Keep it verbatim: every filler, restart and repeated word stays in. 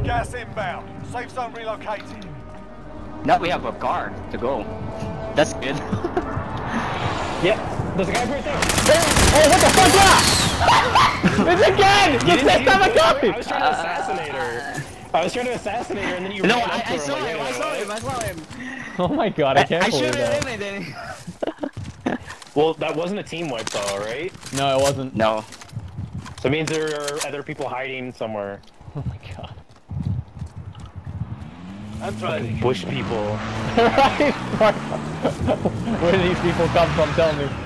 Gas inbound. Safe zone relocated. Now we have a car to go. That's good. Yep. There's a guy right there. Oh, what the fuck, yeah! It's again! The sixth time I got I it! was trying to assassinate her. I was trying to assassinate her and then you No, ran I, up to I her. saw I'm like, him, I yeah, saw right. him, I saw him. Oh my god, I can't I believe should that. have him then. Well, that wasn't a team wipe though, right? No, it wasn't. No. So it means there are other people hiding somewhere. Oh my god. I'm trying. Bush people. Right? Where do these people come from? Tell me.